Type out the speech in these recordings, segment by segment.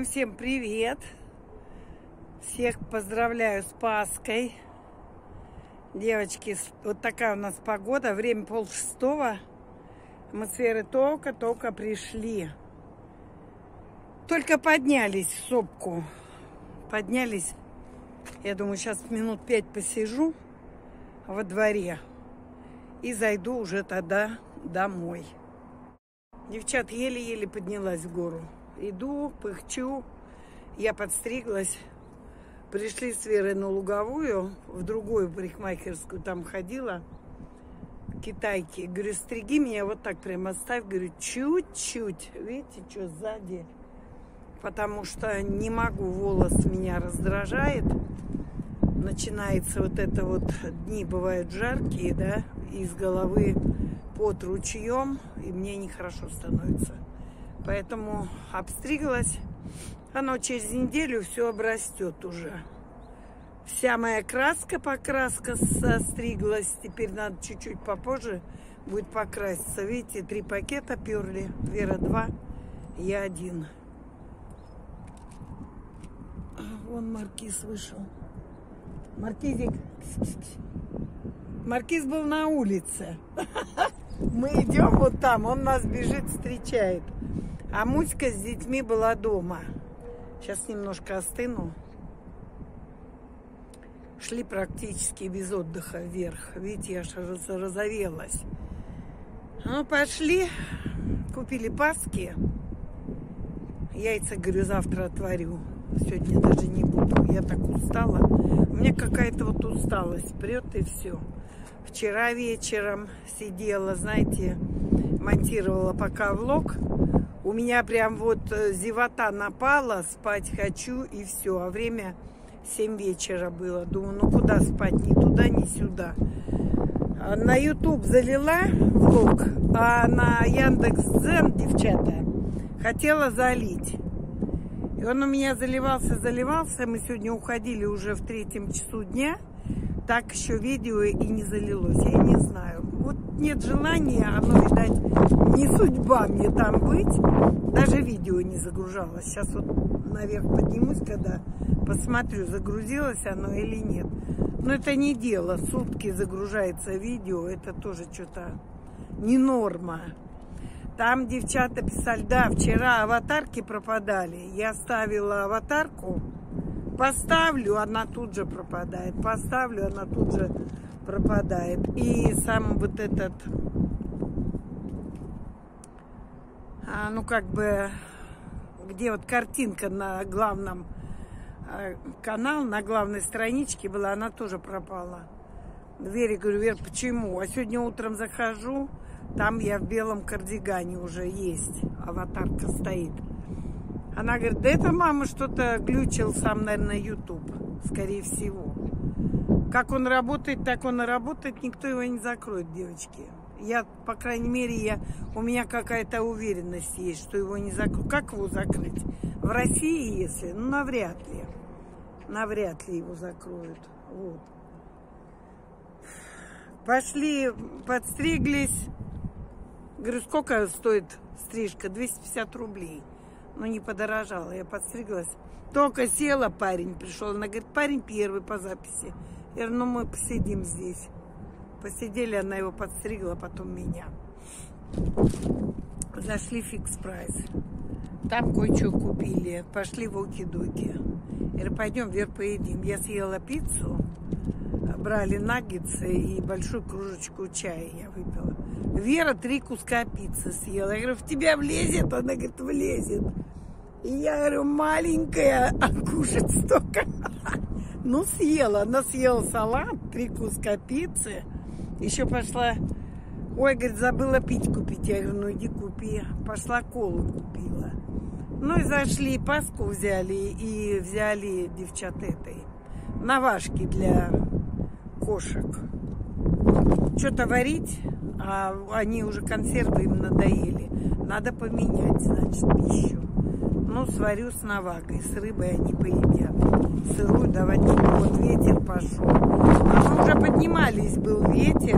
Всем привет! Всех поздравляю с Пасхой. Девочки, вот такая у нас погода. Время 5:30. Мы с Верой только пришли. Только поднялись в сопку. Поднялись. Я думаю, сейчас минут 5 посижу во дворе. И зайду уже тогда домой. Девчат, еле-еле поднялась в гору. Иду, пыхчу. Я подстриглась. Пришли с Верой на Луговую, в другую парикмахерскую, там ходила, китайки. Говорю, стриги меня вот так прям оставь. Говорю, чуть-чуть. Видите, что сзади? Потому что не могу, волос меня раздражает. Начинается вот это вот, дни бывают жаркие, да, из головы под ручьем, и мне нехорошо становится. Поэтому обстриглась. Оно через неделю все обрастет уже. Вся моя покраска состриглась. Теперь надо чуть-чуть попозже будет покраситься. Видите, 3 пакета перли. Вера 2, я 1. Вон Маркиз вышел. Маркизик. Маркиз был на улице. Мы идем вот там, он нас бежит, встречает. А Муська с детьми была дома. Сейчас немножко остыну. Шли практически без отдыха вверх. Видите, я же разовелась. Ну, пошли. Купили паски. Яйца, говорю, завтра отварю. Сегодня даже не буду. Я так устала. У меня какая-то вот усталость прет и все. Вчера вечером сидела, знаете, монтировала пока влог. У меня прям вот зевота напала, спать хочу и все. А время 7 вечера было. Думаю, ну куда спать, ни туда, ни сюда. На YouTube залила влог, а на Яндекс.Дзен, девчата, хотела залить. И он у меня заливался. Мы сегодня уходили уже в 3 часу дня. Так еще видео и не залилось. Я не знаю. Вот нет желания, оно, видать, не судьба мне там быть. Даже видео не загружалось. Сейчас вот наверх поднимусь, когда посмотрю, загрузилось оно или нет. Но это не дело. Сутки загружается видео. Это тоже что-то не норма. Там девчата писали, да, вчера аватарки пропадали. Я ставила аватарку. Поставлю, она тут же пропадает. Поставлю, она тут же пропадает. И сам вот этот, ну как бы, где вот картинка на главном канале, на главной страничке была, она тоже пропала. Вере говорю, Вер, почему? А сегодня утром захожу, там я в белом кардигане уже есть. Аватарка стоит. Она говорит, да это мама что-то глючил сам, наверное, YouTube, скорее всего. Как он работает, так он и работает, никто его не закроет, девочки. Я, по крайней мере, у меня какая-то уверенность есть, что его не закроют. Как его закрыть? В России, если? Ну, навряд ли. Навряд ли его закроют. Вот. Пошли, подстриглись. Говорю, сколько стоит стрижка? 250 рублей. Ну, не подорожала, я подстриглась. Только села, парень пришел. Она говорит, парень первый по записи. Я говорю, ну мы посидим здесь. Посидели, она его подстригла, потом меня. Зашли в Фикс Прайс. Там кое-что купили. Пошли в Оки-Доки. Я говорю, пойдем, Вер, поедим. Я съела пиццу. Брали наггетсы и большую кружечку чая я выпила. Вера 3 куска пиццы съела. Я говорю, в тебя влезет? Она говорит, влезет. И я говорю, маленькая, а кушать столько. Ну, съела. Она съела салат, 3 куска пиццы. Еще пошла, ой, говорит, забыла пить купить. Я говорю, ну иди купи. Пошла колу купила. Ну и зашли, паску взяли и взяли, девчат, этой навашки для кошек. Что-то варить, а они уже консервы им надоели. Надо поменять, значит, пищу. Ну, сварю с навагой, с рыбой они поедят. Сырую давать не буду. Вот ветер пошел. А мы уже поднимались, был ветер.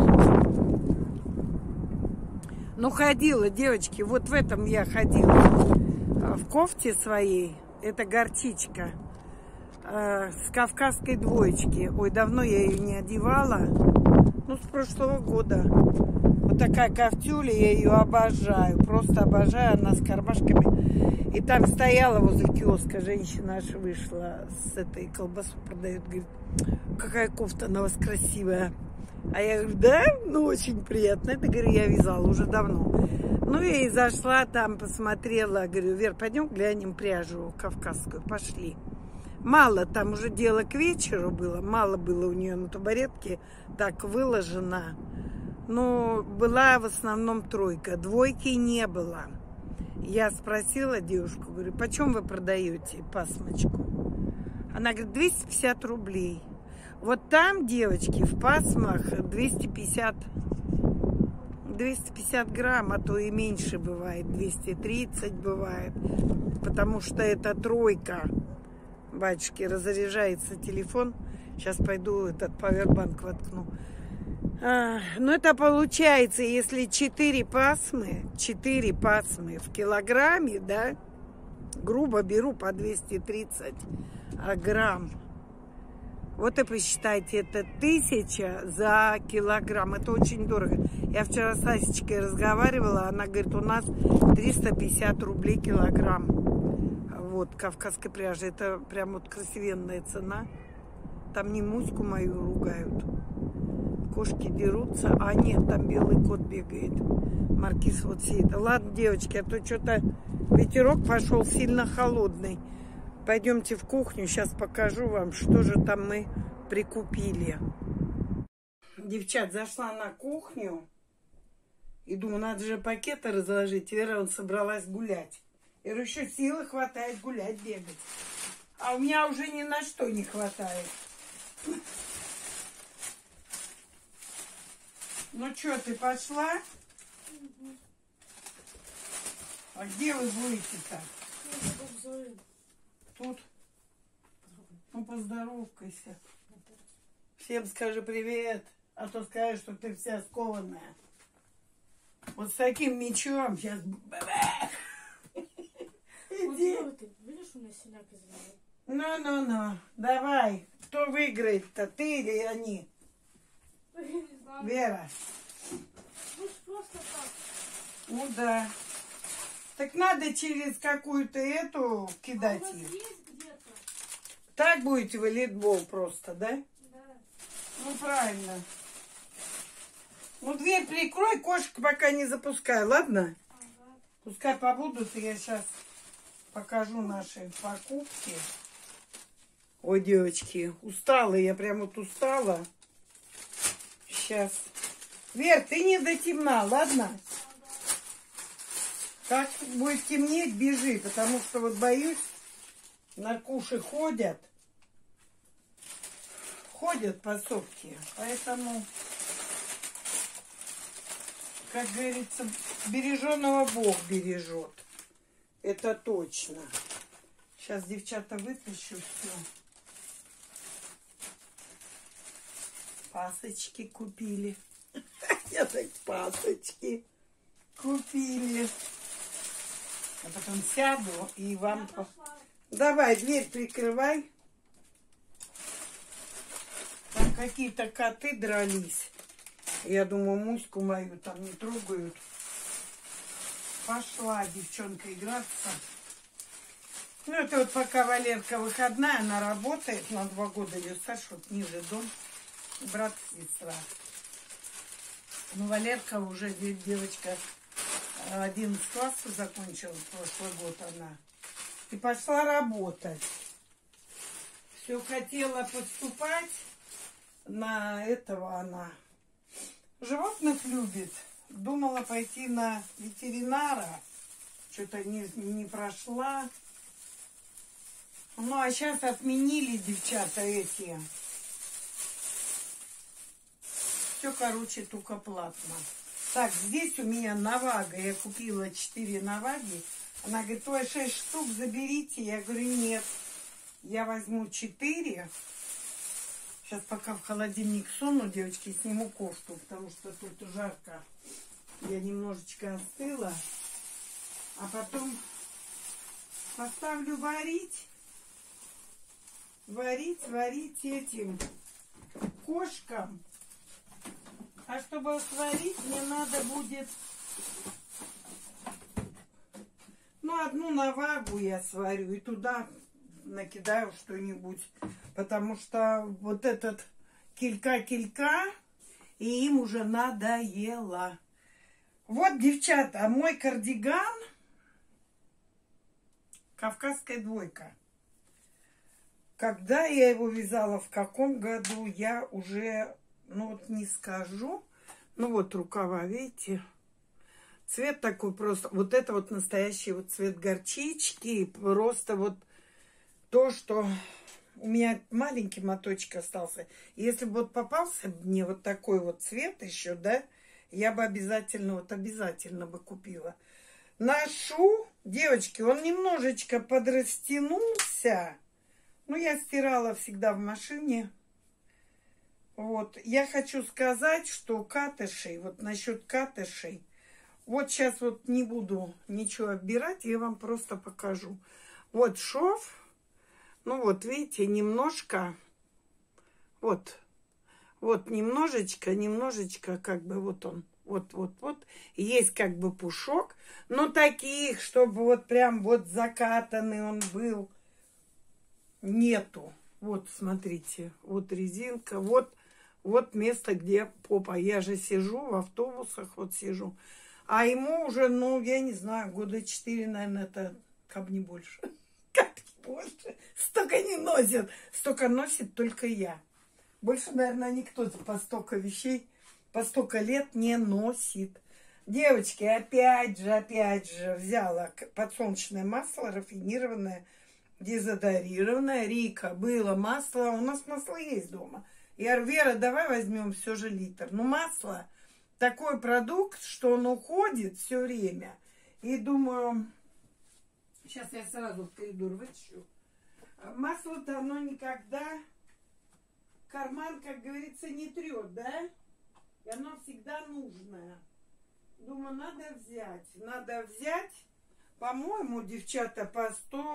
Ну, ходила, девочки, вот в этом я ходила. В кофте своей. Это горчичка. С кавказской двоечки. Ой, давно я ее не одевала. Ну, с прошлого года. Вот такая кофтюля, я ее обожаю. Просто обожаю. Она с кармашками. И там стояла возле киоска женщина, аж вышла с этой колбасу продает. Говорит, какая кофта, она у вас красивая. А я говорю, да? Ну, очень приятно. Это, говорю, я вязала уже давно. Ну, и зашла там, посмотрела. Говорю, Вер, пойдем глянем пряжу кавказскую. Пошли. Мало, там уже дело к вечеру было. Мало было у нее на табуретке так выложено. Но была в основном тройка. Двойки не было. Я спросила девушку, говорю, почем вы продаете пасмочку? Она говорит, 250 рублей. Вот там, девочки, в пасмах 250 грамм, а то и меньше бывает, 230 бывает, потому что это тройка. Батюшки, разряжается телефон. Сейчас пойду этот павербанк воткну. Ну, это получается, если 4 пасмы в килограмме, да, грубо беру по 230 грамм. Вот и посчитайте, это 1000 за килограмм. Это очень дорого. Я вчера с Асечкой разговаривала, она говорит, у нас 350 рублей килограмм. Вот, кавказской пряжи. Это прям вот красивенная цена. Там не Муську мою ругают. Кошки дерутся. А нет, там белый кот бегает. Маркиз вот сидит. Ладно, девочки, а то что-то ветерок пошел сильно холодный. Пойдемте в кухню, сейчас покажу вам, что же там мы прикупили. Девчат, зашла на кухню и думаю, надо же пакеты разложить. Вера, он собралась гулять. Я говорю, еще силы хватает гулять, бегать. А у меня уже ни на что не хватает. Ну что, ты пошла? А где вы будете-то? Тут. Ну, поздоровкайся. Всем скажи привет, а то скажешь, что ты вся скованная. Вот с таким мечом сейчас... Иди. Видишь, у меня синяк из-за Ну. Давай. Кто выиграет-то, ты или они? Вера. Ну, просто так. Ну, да. Так надо через какую-то эту кидать А у вас их. есть где-то? Так будете волейбол просто, да? Да. Ну, правильно. Ну, дверь прикрой, кошек пока не запускай, ладно? Ага. Пускай побудут, и я сейчас покажу наши покупки. Ой, девочки, устала, я прям вот устала. Сейчас. Вер, ты не до темна, ладно? Как будет темнеть, бежи, потому что вот боюсь, на куши ходят. Ходят подсобки, поэтому, как говорится, береженого Бог бережет. Это точно. Сейчас, девчата, вытащу все. Пасочки купили. Я так пасочки купили. А потом сяду и вам... Давай, дверь прикрывай. Там какие-то коты дрались. Я думаю, Муську мою там не трогают. Пошла девчонка играться. Ну, это вот пока Валерка выходная, она работает. На 2 года ее старше, вот ниже дом. Брат и сестра. Ну, Валерка уже девочка 11 классов закончила прошлый год она. И пошла работать. Все хотела поступать на этого она. Животных любит. Думала пойти на ветеринара. Что-то не прошла. Ну, а сейчас отменили девчата эти. Все, короче, только платно. Так, здесь у меня навага. Я купила 4 наваги. Она говорит, ой, 6 штук заберите. Я говорю, нет. Я возьму 4. Сейчас пока в холодильник суну, девочки, сниму кофту, потому что тут жарко. Я немножечко остыла. А потом Поставлю варить. Варить этим кошкам. А чтобы сварить, мне надо будет... Ну, одну навагу я сварю и туда накидаю что-нибудь. Потому что вот этот килька-килька, и им уже надоело. Вот, девчата, мой кардиган «Кавказская двойка». Когда я его вязала, в каком году, я уже, ну вот не скажу. Ну вот рукава, видите? Цвет такой просто. Вот это вот настоящий вот цвет горчички. Просто вот то, что у меня маленький моточек остался. Если бы вот попался мне вот такой вот цвет еще, да, я бы обязательно бы купила. Ношу, девочки, он немножечко подрастянулся. Ну, я стирала всегда в машине. Вот. Я хочу сказать, что катышей, вот насчет катышей, вот сейчас вот не буду ничего отбирать, я вам просто покажу. Вот шов. Ну, вот, видите, немножко, вот немножечко, как бы вот он, вот. Есть как бы пушок, но таких, чтобы вот прям вот закатанный он был, нету. Вот, смотрите, вот резинка, вот место, где попа. Я же сижу в автобусах, вот сижу. А ему уже, ну, я не знаю, года 4, наверное, это как не больше. Как не больше. Столько не носит. Столько носит только я. Больше, наверное, никто по столько вещей, по столько лет не носит. Девочки, опять же, взяла подсолнечное масло рафинированное, дезодорированное. Рика, было масло. У нас масло есть дома. Я говорю, Вера, давай возьмем все же литр. Ну, масло такой продукт, что он уходит все время. И думаю, сейчас я сразу в коридор вытащу. Масло-то оно никогда карман, как говорится, не трет, да? И оно всегда нужное. Думаю, надо взять. По-моему, девчата, по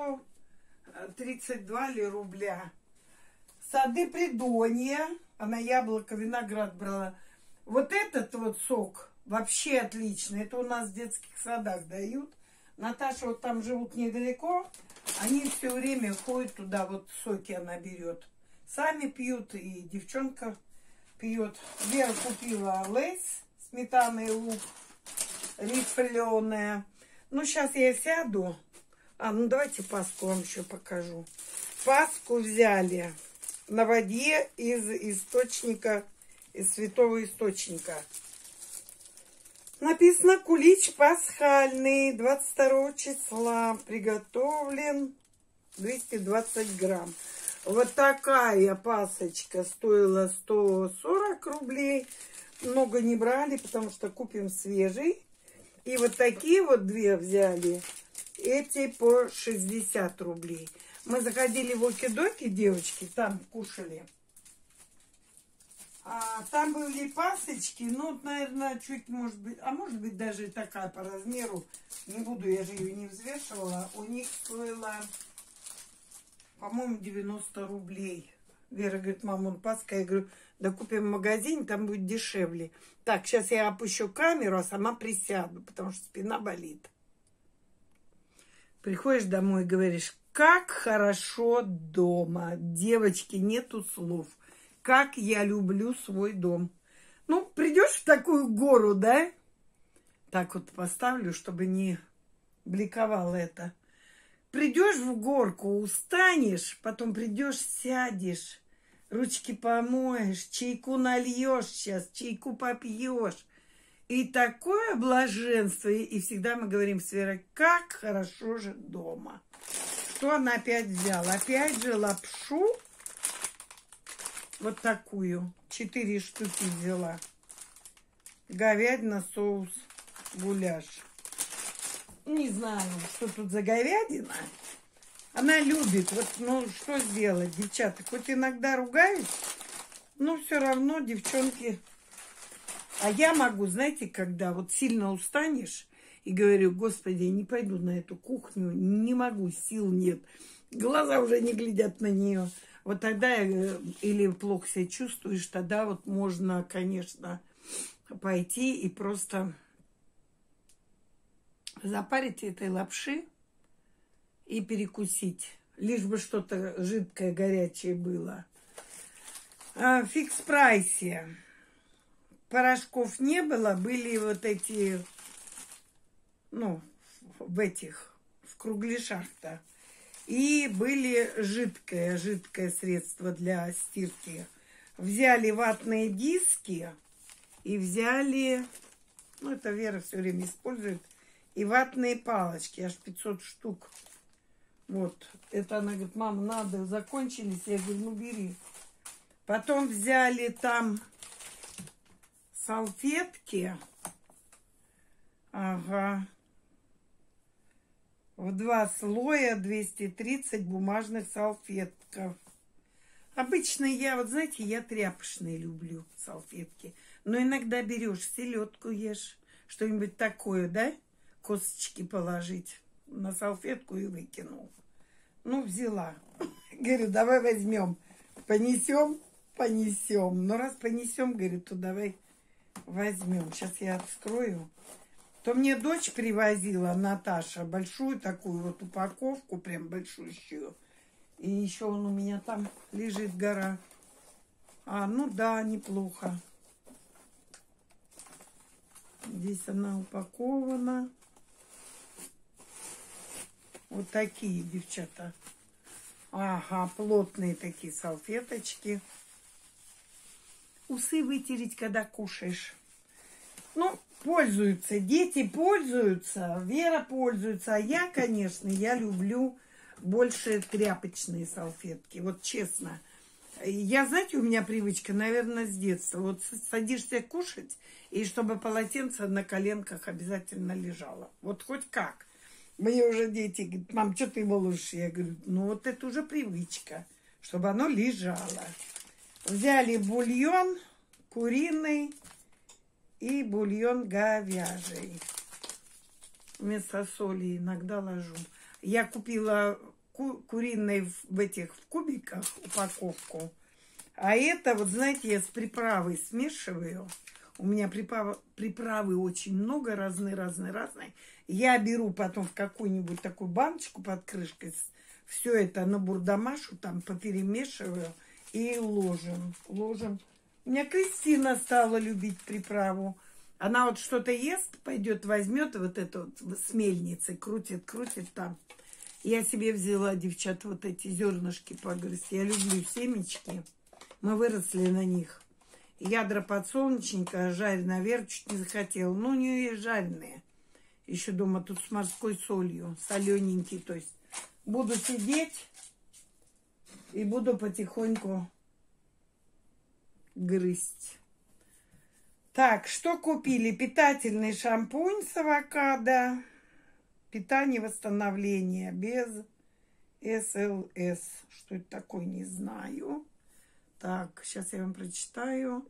132 ли рубля. Сады Придонья. Она яблоко, виноград брала. Вот этот вот сок вообще отличный. Это у нас в детских садах дают. Наташа вот там живут недалеко. Они все время ходят туда, вот соки она берет. Сами пьют, и девчонка пьет. Вера купила лейс, сметана и лук, рифленая. Ну, сейчас я сяду. Ну давайте паску вам еще покажу. Паску взяли на воде из источника, из святого источника. Написано кулич пасхальный, 22 числа, приготовлен 220 грамм. Вот такая пасочка стоила 140 рублей. Много не брали, потому что купим свежий. И вот такие вот две взяли. Эти по 60 рублей. Мы заходили в Оки-Доки, девочки, там кушали. Там были пасочки, ну, наверное, чуть, может быть, даже и такая по размеру. Не буду, я же ее не взвешивала. У них стоило, по-моему, 90 рублей. Вера говорит, мама, он паска. Я говорю, да купим в магазине, там будет дешевле. Так, сейчас я опущу камеру, а сама присяду, потому что спина болит. Приходишь домой и говоришь, как хорошо дома. Девочки, нету слов. Как я люблю свой дом. Ну, придешь в такую гору, да? Так вот поставлю, чтобы не бликовало это. Придешь в горку, устанешь, потом придешь, сядешь, ручки помоешь, чайку нальешь сейчас, чайку попьешь. И такое блаженство. И всегда мы говорим с Верой, как хорошо же дома. Что она опять взяла? Опять же лапшу. Вот такую. 4 штуки взяла. Говядина, соус, гуляш. Не знаю, что тут за говядина. Она любит. Вот, ну, что сделать, девчата? Хоть иногда ругаюсь, но все равно, девчонки. А я могу, знаете, когда вот сильно устанешь, И говорю, господи, не пойду на эту кухню, не могу, сил нет. Глаза уже не глядят на нее. Вот тогда или плохо себя чувствуешь, тогда вот можно, конечно, пойти и просто запарить этой лапши и перекусить. Лишь бы что-то жидкое, горячее было. В фикс-прайсе порошков не было. Были вот эти, ну, в кругляшах-то. И были жидкое средство для стирки. Взяли ватные диски и взяли, ну, это Вера все время использует, и ватные палочки, аж 500 штук. Вот, это она говорит, мама, надо, закончились. Я говорю, ну, бери. Потом взяли там салфетки. Ага. В 2 слоя 230 бумажных салфетков. Обычно я, вот знаете, я тряпочные люблю салфетки. Но иногда берешь селедку, ешь, что-нибудь такое, да? Косточки положить на салфетку и выкинул. Ну, взяла. Говорю, давай возьмем. Понесем. Ну, раз понесем, говорю, то давай возьмем. Сейчас я открою. То мне дочь привозила, Наташа, большую такую вот упаковку, прям большущую. И еще он у меня там лежит, гора. Ну да, неплохо. Здесь она упакована. Вот такие, девчата. Ага, плотные такие салфеточки. Усы вытереть, когда кушаешь. Ну, пользуются, дети пользуются, Вера пользуется, а я, конечно, я люблю больше тряпочные салфетки, вот честно. Я, знаете, у меня привычка, наверное, с детства. Вот садишься кушать, и чтобы полотенце на коленках обязательно лежало. Вот хоть как. Мне уже дети говорят, мам, что ты его ложишь? Я говорю, ну вот это уже привычка, чтобы оно лежало. Взяли бульон куриный и бульон говяжий. Вместо соли иногда ложу. Я купила куриный в кубиках упаковку. А это, вот знаете, я с приправой смешиваю. У меня приправы очень много, разные. Я беру потом в какую-нибудь такую баночку под крышкой. Все это на бурдамашу там поперемешиваю и ложим. У меня Кристина стала любить приправу. Она вот что-то ест, пойдет, возьмет вот эту вот с мельницы, крутит там. Я себе взяла, девчата, вот эти зернышки погрызть. Я люблю семечки. Мы выросли на них. Ядра подсолнечника, жареная, Вера чуть не захотела. Ну, у нее есть жареные. Еще дома тут с морской солью, солененький. То есть буду сидеть и буду потихоньку грызть. Так, что купили? Питательный шампунь с авокадо. Питание, восстановление без СЛС. Что это такое, не знаю. Так, сейчас я вам прочитаю.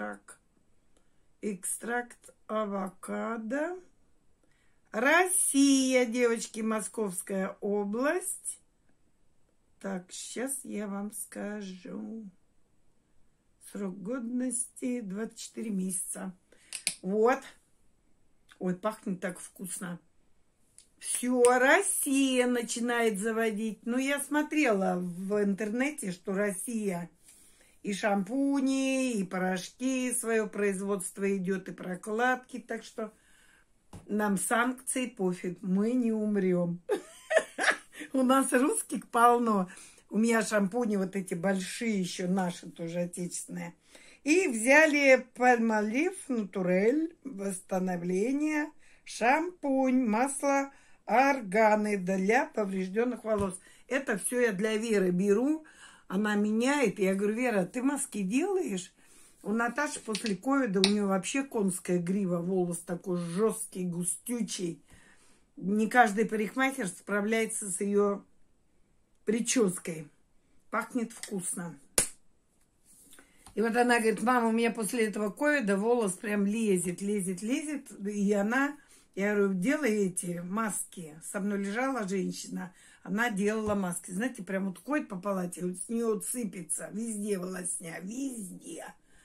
Экстракт авокадо. Россия, девочки, Московская область. Так, сейчас я вам скажу. Срок годности 24 месяца. Вот. Ой, пахнет так вкусно. Все, Россия начинает заводить. Ну, я смотрела в интернете, что Россия и шампуни, и порошки, свое производство идет, и прокладки. Так что нам санкции пофиг, мы не умрем. У нас русских полно. У меня шампуни вот эти большие еще, наши тоже отечественные. И взяли Palmolive Naturel, восстановление, шампунь, масло органы для поврежденных волос. Это все я для Веры беру. Она меняет. Я говорю, Вера, ты маски делаешь? У Наташи после ковида, у нее вообще конская грива, волос такой жесткий, густючий. Не каждый парикмахер справляется с ее прической. Пахнет вкусно. И вот она говорит, мама, у меня после этого ковида волос прям лезет. И она Я говорю, делай эти маски. Со мной лежала женщина, она делала маски. Знаете, прям вот ходит по палате, вот с нее вот сыпется. Везде волосня, везде.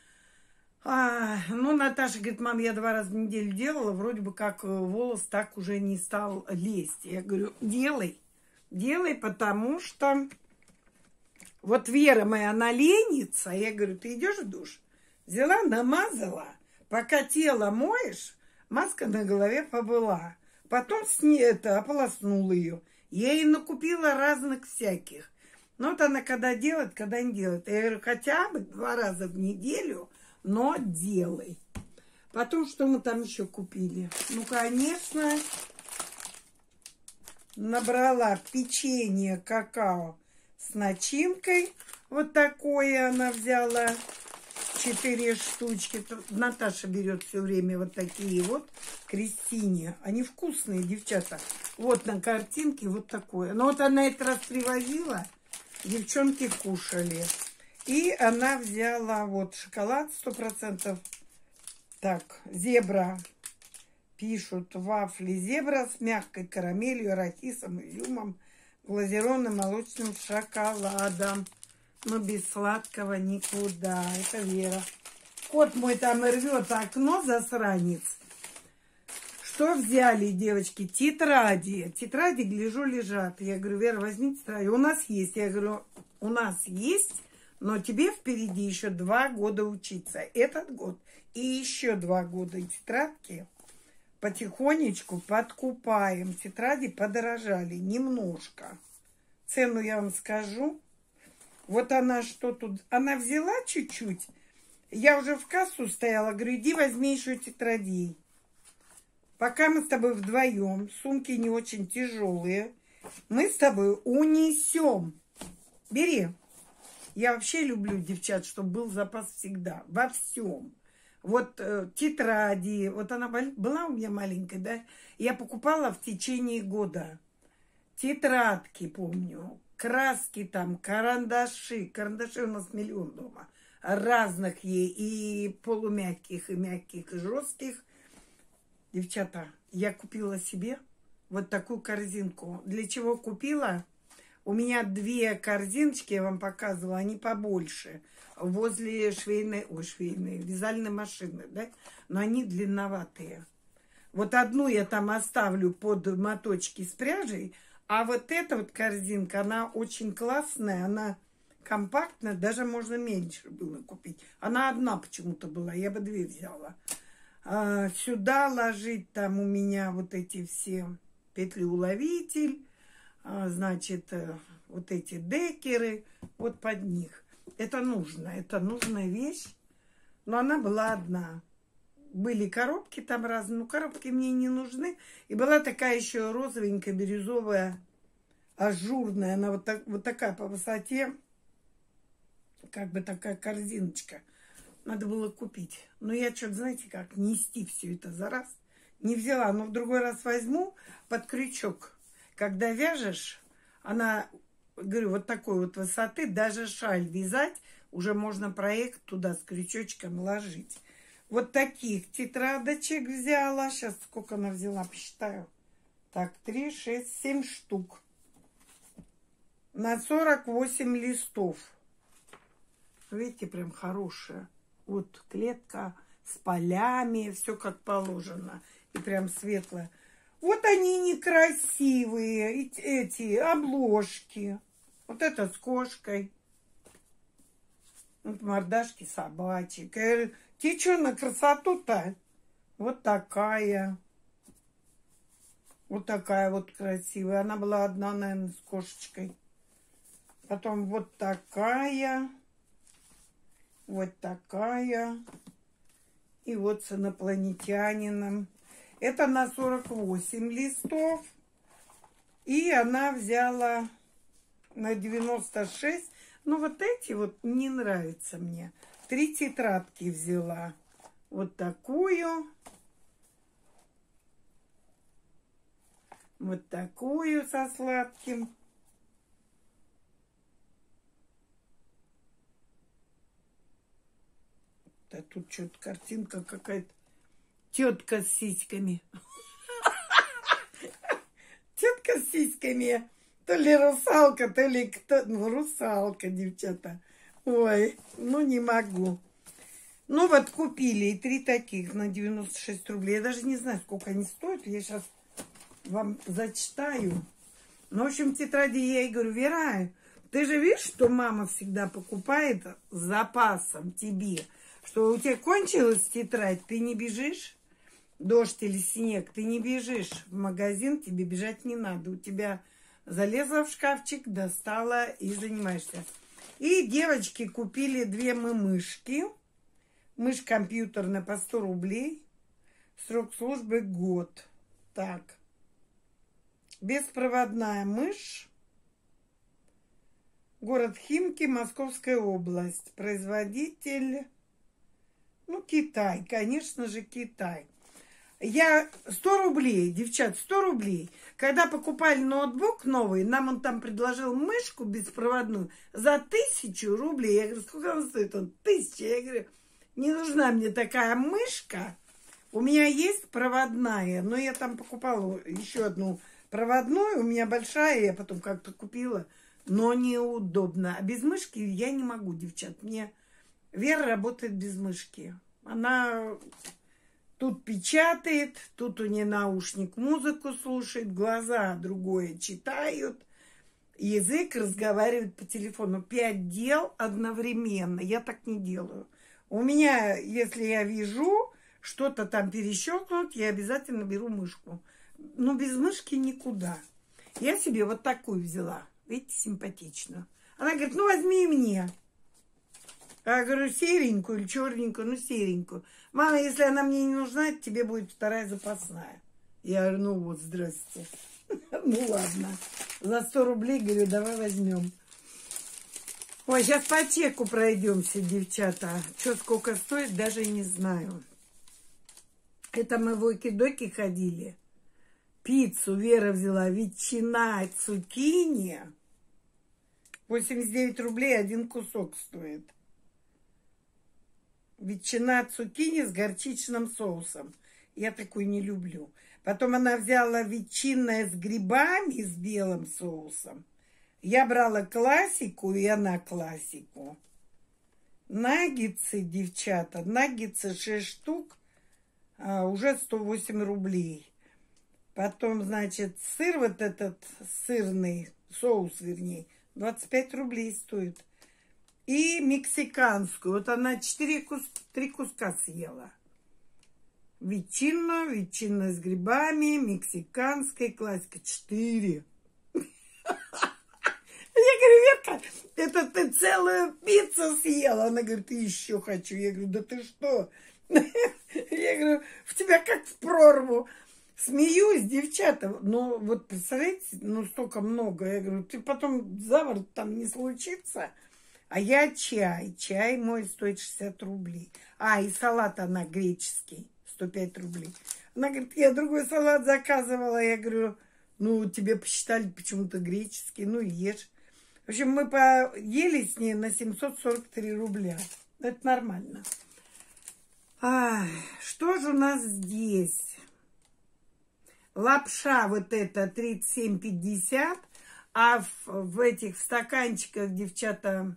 Ну, Наташа говорит, мам, я 2 раза в неделю делала, вроде бы как волос так уже не стал лезть. Я говорю, делай, потому что вот Вера моя, она ленится. Я говорю, ты идешь в душ? Взяла, намазала, пока тело моешь, маска на голове побыла. Потом ополоснула ее. Я ей накупила разных всяких. Но вот она когда делает, когда не делает. Я говорю, хотя бы 2 раза в неделю, но делай. Потом, что мы там еще купили? Ну, конечно, набрала печенье какао с начинкой. Вот такое она взяла. 4 штучки. Наташа берет все время вот такие вот. Кристине. Они вкусные, девчата. Вот на картинке вот такое. Но вот она этот раз привозила. Девчонки кушали. И она взяла вот шоколад 100%. Так, зебра. Пишут вафли зебра с мягкой карамелью, арахисом, изюмом, глазированным молочным шоколадом. Но без сладкого никуда. Это Вера. Кот мой там рвет окно, засранец. Что взяли, девочки? Тетради. Тетради, гляжу, лежат. Я говорю, Вера, возьми тетради. У нас есть. Я говорю, у нас есть. Но тебе впереди еще 2 года учиться. Этот год и еще 2 года. И тетрадки потихонечку подкупаем. Тетради подорожали немножко. Цену я вам скажу. Вот она что тут... Она взяла чуть-чуть. Я уже в кассу стояла. Говорю, иди возьми еще тетрадей. Пока мы с тобой вдвоем. Сумки не очень тяжелые. Мы с тобой унесем. Бери. Я вообще люблю, девчат, чтобы был запас всегда. Во всем. Вот тетради. Вот она была у меня маленькая, да? Я покупала в течение года. Тетрадки, помню. Краски там, карандаши. Карандаши у нас миллион дома. Разных ей. И полумягких, и мягких, и жестких. Девчата, я купила себе вот такую корзинку. Для чего купила? У меня 2 корзиночки, я вам показывала, они побольше. Возле вязальной машины, да? Но они длинноватые. Вот одну я там оставлю под моточки с пряжей, а вот эта вот корзинка, она очень классная, она компактная, даже можно меньше было купить. Она одна почему-то была, я бы 2 взяла. Сюда ложить там у меня вот эти все петли-уловитель, значит, вот эти декеры, вот под них. Это нужная вещь, но она была одна. Были коробки там разные, но коробки мне не нужны. И была такая еще розовенькая, бирюзовая, ажурная, она вот такая по высоте, как бы такая корзиночка. Надо было купить. Но я что-то, знаете, как нести все это за раз не взяла. Но в другой раз возьму под крючок. Когда вяжешь, она, говорю, вот такой вот высоты, даже шаль вязать, уже можно проект туда с крючочком ложить. Вот таких тетрадочек взяла. Сейчас сколько она взяла, посчитаю. Так, 3, 6, 7 штук. На 48 листов. Видите, прям хорошая. Вот клетка с полями, все как положено. И прям светлая. Вот они некрасивые, эти обложки. Вот это с кошкой. Вот мордашки собачек. Ты что на красоту-то? Вот такая. Вот такая вот красивая. Она была одна, наверное, с кошечкой. Потом вот такая. Вот такая. И вот с инопланетянином. Это на 48 листов. И она взяла на 96. Ну, вот эти вот не нравятся мне. 3 тетрадки взяла. Вот такую. Вот такую со сладким. Да тут что-то картинка какая-то. Тетка с сиськами. тетка с сиськами. То ли русалка, то ли кто. Ну, русалка, девчата. Ой, ну не могу. Ну вот купили и 3 таких на 96 рублей. Я даже не знаю, сколько они стоят. Я сейчас вам зачитаю. Ну, в общем, тетради я ей говорю: Вера, ты же видишь, что мама всегда покупает с запасом тебе, что у тебя кончилась тетрадь, ты не бежишь, дождь или снег, ты не бежишь в магазин, тебе бежать не надо. У тебя залезла в шкафчик, достала и занимаешься. И девочки купили 2 мышки. Мышь компьютерная по 100 рублей. Срок службы год. Так. Беспроводная мышь. Город Химки, Московская область. Производитель, ну, Китай. Конечно же, Китай. Я 100 рублей, девчат, 100 рублей. Когда покупали ноутбук новый, нам он там предложил мышку беспроводную за 1000 рублей. Я говорю: сколько он стоит? Он 1000. Я говорю: не нужна мне такая мышка. У меня есть проводная, но я там покупала еще одну проводную. У меня большая, я потом как-то купила, но неудобно. А без мышки я не могу, девчат. Мне Вера работает без мышки. Она тут печатает, тут у нее наушник музыку слушает, глаза другое читают, язык разговаривает по телефону. 5 дел одновременно. Я так не делаю. У меня, если я вижу, что-то там перещелкнуть, я обязательно беру мышку. Но без мышки никуда. Я себе вот такую взяла. Видите, симпатично. Она говорит: ну возьми и мне. Я говорю: серенькую или черненькую? Ну, серенькую. Мама, если она мне не нужна, тебе будет 2-я запасная. Я говорю: ну вот, здрасте. Ну ладно. За 100 рублей, говорю, давай возьмем. Ой, сейчас по чеку пройдемся, девчата. Что сколько стоит, даже не знаю. Это мы в Оки-Доки ходили. Пиццу Вера взяла. Ветчина, цукини. 89 рублей 1 кусок стоит. Ветчина, цукини с горчичным соусом. Я такую не люблю. Потом она взяла ветчинное с грибами, с белым соусом. Я брала классику, и она классику. Наггетсы, девчата. Наггетсы 6 штук. Уже 108 рублей. Потом, значит, сыр вот этот сырный, соус, вернее, 25 рублей стоит. И мексиканскую. Вот она 3 куска съела. Ветчина с грибами, мексиканская, классика 4. Я говорю: Верка, это ты целую пиццу съела? Она говорит: еще хочу. Я говорю: да ты что? Я говорю: в тебя как в прорву. Смеюсь, девчата. Но вот представляете, ну столько много. Я говорю: ты потом заворот там не случится. А я чай. Чай мой стоит 60 рублей. И салат она греческий. 105 рублей. Она говорит: я другой салат заказывала. Я говорю: ну, тебе посчитали почему-то греческий. Ну, ешь. В общем, мы поели с ней на 743 рубля. Это нормально. Что же у нас здесь? Лапша вот эта 37,50. А в этих стаканчиках, девчата,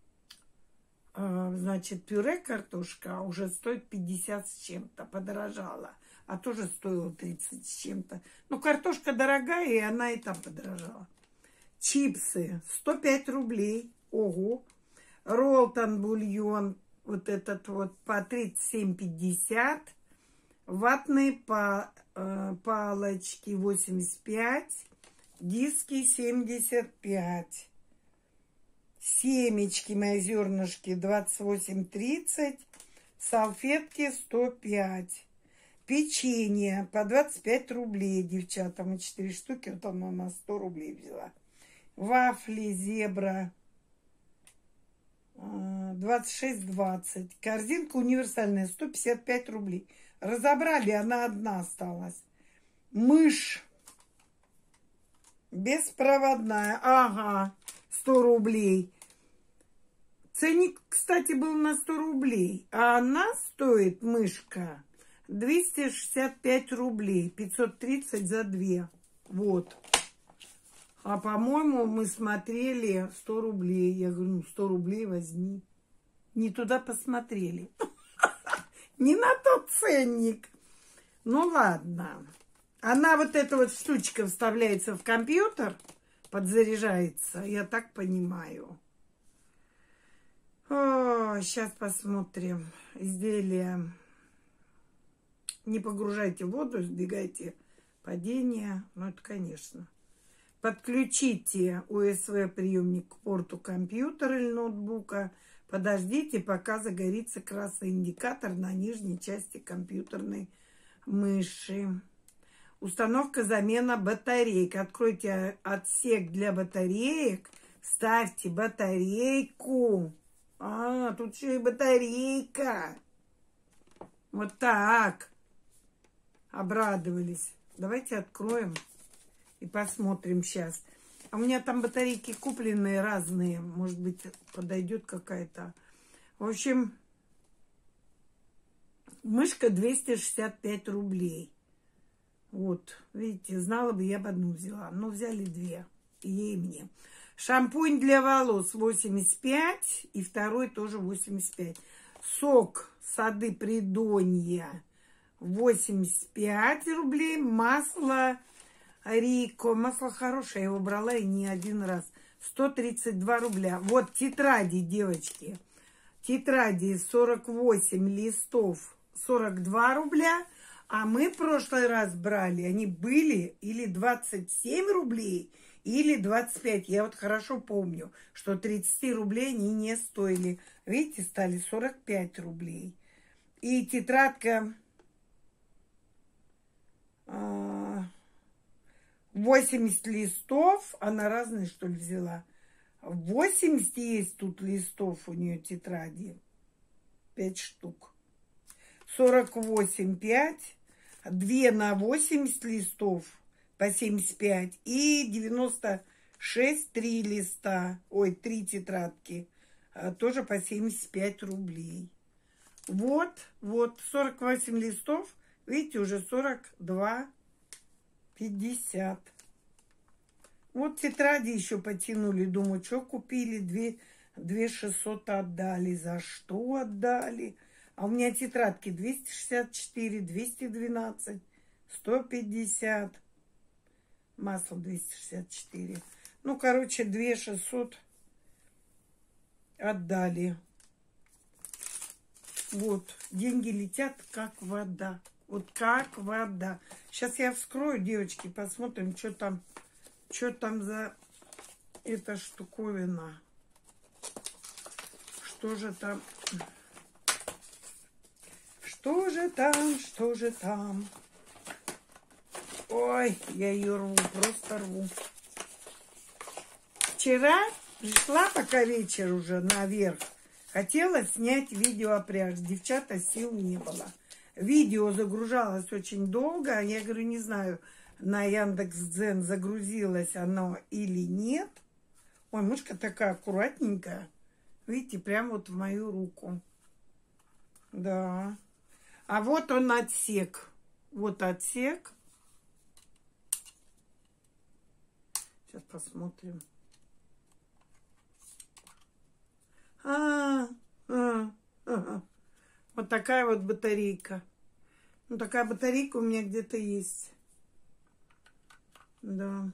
значит, пюре картошка уже стоит 50 с чем-то. Подорожала. А тоже стоила 30 с чем-то. Ну, картошка дорогая, и она и там подорожала. Чипсы 105 рублей. Ого. Ролтон бульон вот этот вот по 37,50. Ватные палочки 85. Диски 75. Семечки мои зернышки 28,30. Салфетки 105. Печенье по 25 рублей, девчата. Мы 4 штуки, вот она на 100 рублей взяла. Вафли зебра 26,20. Корзинка универсальная 155 рублей. Разобрали, она одна осталась. Мышь беспроводная. Ага, 100 рублей. Ценник, кстати, был на 100 рублей. А она стоит, мышка, 265 рублей. 530 за 2. Вот. А, по-моему, мы смотрели 100 рублей. Я говорю, ну, 100 рублей возьми. Не туда посмотрели. Не на тот ценник. Ну, ладно. Она вот эта вот штучка вставляется в компьютер, подзаряжается, я так понимаю. О, сейчас посмотрим. Изделие. Не погружайте в воду, избегайте падения. Ну, это, конечно. Подключите USB-приемник к порту компьютера или ноутбука. Подождите, пока загорится красный индикатор на нижней части компьютерной мыши. Установка, замена батарейок. Откройте отсек для батареек. Ставьте батарейку. А, тут еще и батарейка. Вот так. Обрадовались. Давайте откроем и посмотрим сейчас. А у меня там батарейки купленные разные. Может быть, подойдет какая-то. В общем, мышка 265 рублей. Вот, видите, знала бы, я бы одну взяла. Но взяли две. И ей, и мне. Шампунь для волос 85. И второй тоже 85. Сок Сады Придонья 85 рублей. Масло Рико. Масло хорошее. Я его брала и не один раз. 132 рубля. Вот тетради, девочки. Тетради 48 листов. 42 рубля. А мы в прошлый раз брали, они были или 27 рублей, или 25. Я вот хорошо помню, что 30 рублей они не стоили. Видите, стали 45 рублей. И тетрадка 80 листов. Она разные, что ли, взяла? 80 есть тут листов у нее тетради. 5 штук. 48, 5. 2 на 80 листов по 75 и 96 3 листа, ой, 3 тетрадки, тоже по 75 рублей. Вот 48 листов, видите, уже 42,50. Вот тетради еще потянули, думаю, что купили, 2 600 отдали, за что отдали? А у меня тетрадки 264, 212, 150. Масло 264. Ну, короче, 2 600 отдали. Вот. Деньги летят, как вода. Вот как вода. Сейчас я вскрою, девочки, посмотрим, что там за эта штуковина. Что же там... Что же там? Ой, я ее рву, просто рву. Вчера пришла, пока вечер уже наверх, хотела снять видео о пряже. Девчата, сил не было. Видео загружалось очень долго. Я говорю, не знаю, на Яндекс.Дзен загрузилось оно или нет. Ой, мышка такая аккуратненькая. Видите, прям вот в мою руку. Да. А вот он отсек. Вот отсек. Сейчас посмотрим. Вот такая вот батарейка. Ну, такая батарейка у меня где-то есть. Да.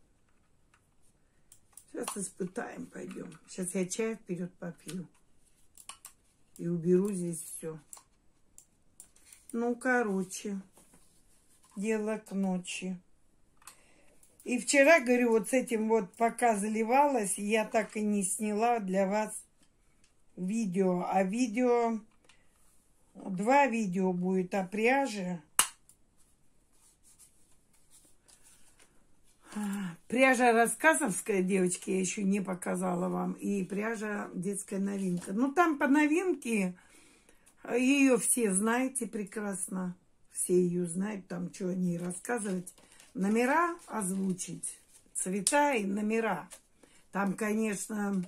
Сейчас испытаем, пойдем. Сейчас я чай вперед попью. И уберу здесь все. Ну, короче, дело к ночи. И вчера, говорю, вот с этим вот пока заливалась, я так и не сняла для вас видео. А видео, 2 видео будет о пряже. Пряжа рассказовская, девочки, я еще не показала вам. И пряжа детская новинка. Ну, там по новинке... Ее все знаете прекрасно. Все ее знают. Там что о ней рассказывать. Номера озвучить. Цвета и номера. Там, конечно,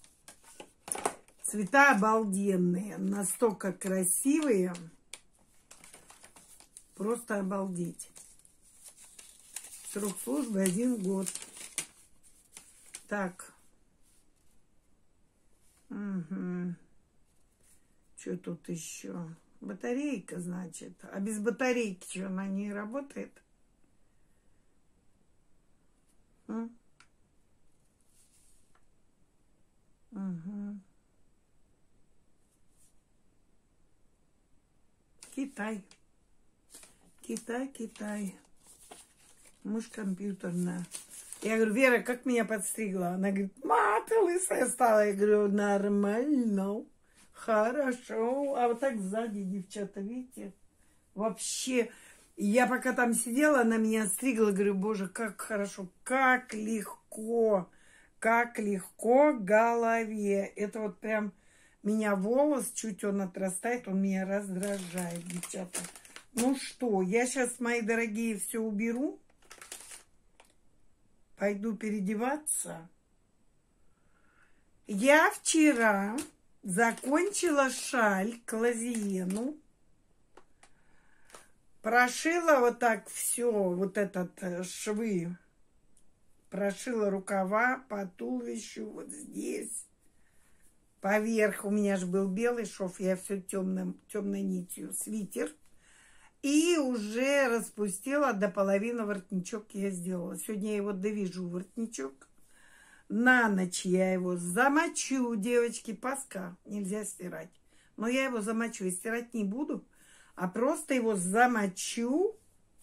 цвета обалденные. Настолько красивые. Просто обалдеть. Срок службы 1 год. Так. Угу. Что тут еще? Батарейка, значит. А без батарейки что, она не работает? Угу. Китай. Китай. Мышь компьютерная. Я говорю, Вера, как меня подстригла? Она говорит, ма, ты лысая стала. Я говорю, нормально. Хорошо. А вот так сзади, девчата, видите? Вообще, я пока там сидела, она меня стригла. Говорю, боже, как хорошо, как легко голове. Это вот прям меня волос, чуть он отрастает, он меня раздражает, девчата. Ну что, я сейчас, мои дорогие, все уберу. Пойду переодеваться. Я вчера закончила шаль к лазиену. Прошила вот так все, вот этот швы. Прошила рукава по туловищу, вот здесь. Поверх у меня же был белый шов, я все темной нитью, свитер. И уже распустила до половины воротничок я сделала. Сегодня я его довяжу, воротничок. На ночь я его замочу, девочки, паска. Нельзя стирать. Но я его замочу и стирать не буду. А просто его замочу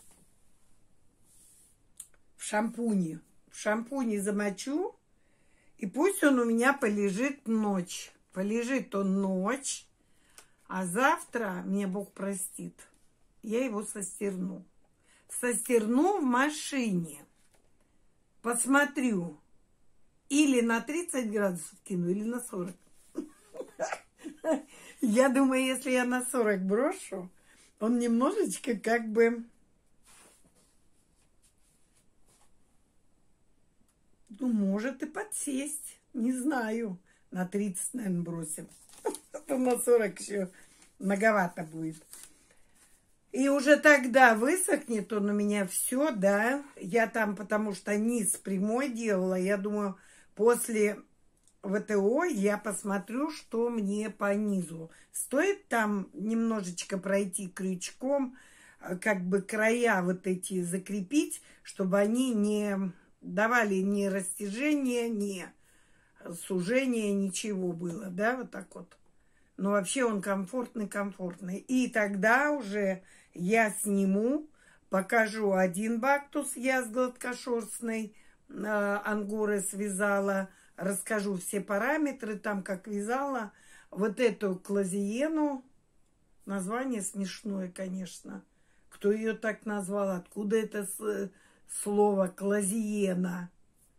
в шампуне. В шампуне замочу. И пусть он у меня полежит ночь. Полежит он ночь. А завтра, меня Бог простит, я его состерну. Состерну в машине. Посмотрю. Или на 30 градусов кину, или на 40. Я думаю, если я на 40 брошу, он немножечко как бы... Ну, может и подсесть. Не знаю. На 30, наверное, бросим. А то на 40 еще многовато будет. И уже тогда высохнет он у меня все, да. Я там, потому что низ прямой делала. Я думаю, после ВТО я посмотрю, что мне по низу. Стоит там немножечко пройти крючком, как бы края вот эти закрепить, чтобы они не давали ни растяжения, ни сужения, ничего было, да, вот так вот. Но вообще он комфортный. И тогда уже я сниму, покажу один бактус, я с гладкошерстной ангоры связала, расскажу все параметры, там как вязала. Вот эту клазиену, название смешное, конечно. Кто ее так назвал, откуда это слово клазиена?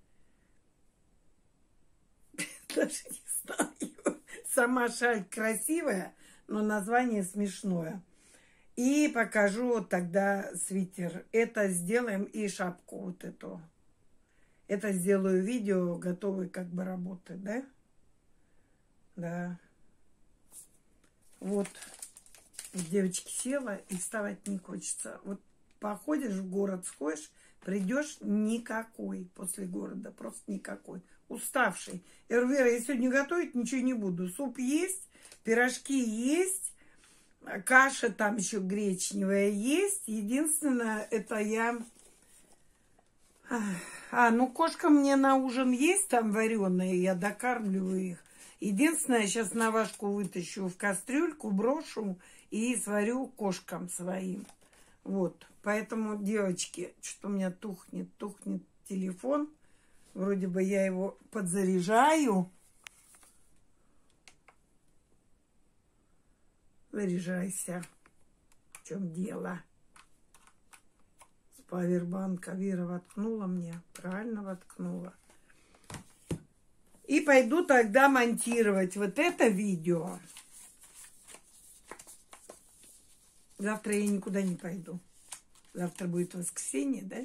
Даже не знаю. Сама шаль красивая, но название смешное. И покажу тогда свитер. Это сделаем и шапку вот эту. Это сделаю видео, готовый как бы работать, да? Да. Вот. Девочки, села и вставать не хочется. Вот походишь в город, сходишь, придешь никакой после города, просто никакой. Уставший. Я говорю, Вера, я сегодня готовить ничего не буду. Суп есть, пирожки есть, каша там еще гречневая есть. Единственное, это я... ну кошка мне на ужин есть там вареные, я докармливаю их. Единственное, сейчас навашку вытащу в кастрюльку, брошу и сварю кошкам своим. Вот. Поэтому, девочки, что у меня тухнет телефон. Вроде бы я его подзаряжаю. Заряжайся. В чем дело? С павербанка Вера воткнула мне. Правильно воткнула. И пойду тогда монтировать вот это видео. Завтра я никуда не пойду. Завтра будет воскресенье, да?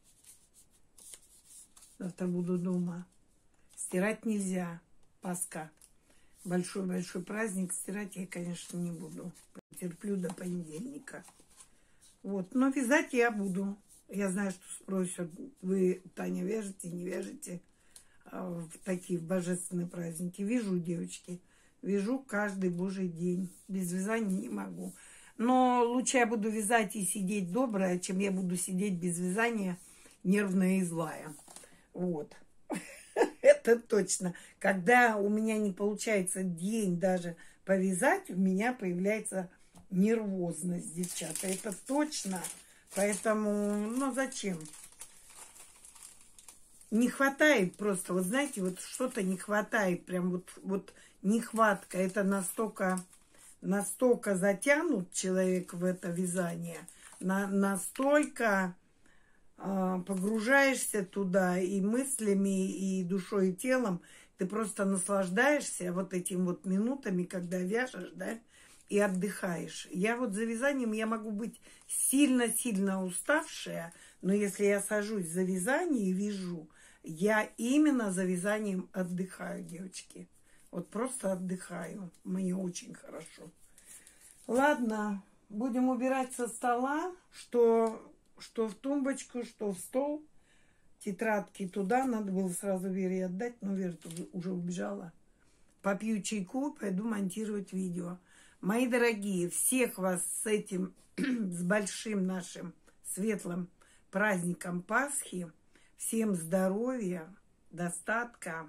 Завтра буду дома. Стирать нельзя. Пасха. Большой-большой праздник. Стирать я, конечно, не буду. Потерплю до понедельника. Вот. Но вязать я буду. Я знаю, что спросят, вы, Таня, вяжете, не вяжете. в такие божественные праздники. Вяжу, девочки. Вяжу каждый божий день. Без вязания не могу. Но лучше я буду вязать и сидеть добрая, чем я буду сидеть без вязания нервная и злая. Вот. Это точно. Когда у меня не получается день даже повязать, у меня появляется нервозность, девчата. Это точно. Поэтому, ну зачем? Не хватает просто, вот знаете, вот что-то не хватает, прям вот нехватка. Это настолько затянут человек в это вязание, настолько погружаешься туда и мыслями, и душой, и телом. Ты просто наслаждаешься вот этими вот минутами, когда вяжешь, да, и отдыхаешь. Я вот за вязанием я могу быть сильно-сильно уставшая, но если я сажусь за вязание и вяжу, я именно за вязанием отдыхаю, девочки. Вот просто отдыхаю. Мне очень хорошо. Ладно, будем убирать со стола, что в тумбочку, что в стол. Тетрадки туда. Надо было сразу Вере отдать, но Вера уже убежала. Попью чайку, пойду монтировать видео. Мои дорогие, всех вас с этим, с большим нашим светлым праздником Пасхи. Всем здоровья, достатка,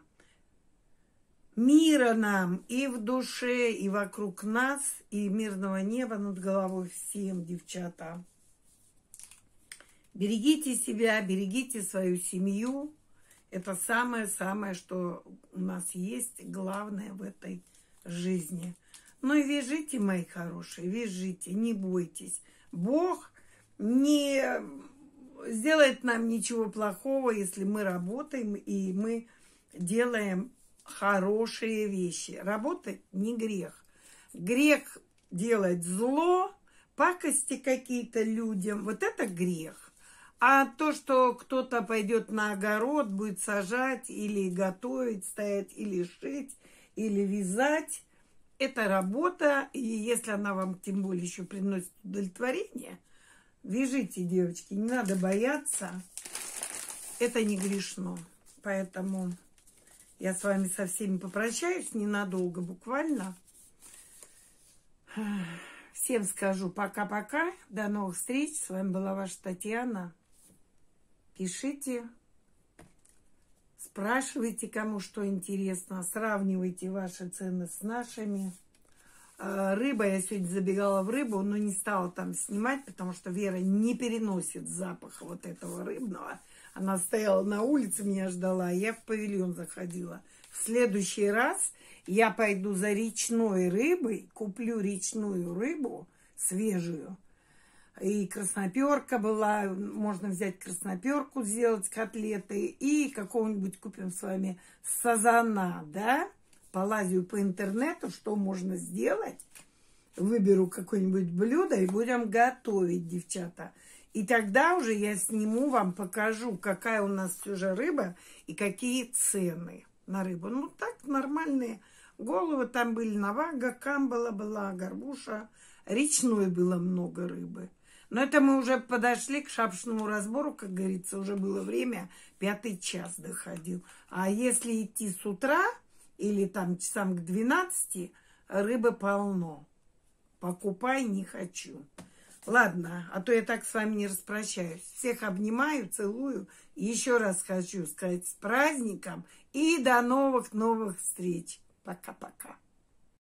мира нам и в душе, и вокруг нас, и мирного неба над головой всем, девчата. Берегите себя, берегите свою семью. Это самое-самое, что у нас есть, главное в этой жизни. Ну и вяжите, мои хорошие, вяжите, не бойтесь. Бог не сделает нам ничего плохого, если мы работаем и мы делаем хорошие вещи. Работать не грех. Грех делать зло, пакости какие-то людям. Вот это грех. А то, что кто-то пойдет на огород, будет сажать или готовить, стоять, или шить, или вязать, это работа. И если она вам тем более еще приносит удовлетворение, вяжите, девочки, не надо бояться. Это не грешно. Поэтому я с вами со всеми попрощаюсь ненадолго, буквально. Всем скажу пока-пока. До новых встреч. С вами была ваша Татьяна. Пишите, спрашивайте, кому что интересно. Сравнивайте ваши цены с нашими. Рыба, я сегодня забегала в рыбу, но не стала там снимать, потому что Вера не переносит запах вот этого рыбного. Она стояла на улице, меня ждала, а я в павильон заходила. В следующий раз я пойду за речной рыбой, куплю речную рыбу свежую. И красноперка была, можно взять красноперку, сделать котлеты, и какого-нибудь купим с вами сазана, да? Полазю по интернету, что можно сделать. Выберу какое-нибудь блюдо и будем готовить, девчата. И тогда уже я сниму вам, покажу, какая у нас все же рыба и какие цены на рыбу. Ну, так, нормальные головы там были, навага, камбала была, горбуша. Речной было много рыбы. Но это мы уже подошли к шапшному разбору, как говорится, уже было время, 5-й час доходил. А если идти с утра или там часам к 12, рыбы полно. Покупай не хочу. Ладно, а то я так с вами не распрощаюсь. Всех обнимаю, целую. И еще раз хочу сказать с праздником и до новых встреч. Пока-пока.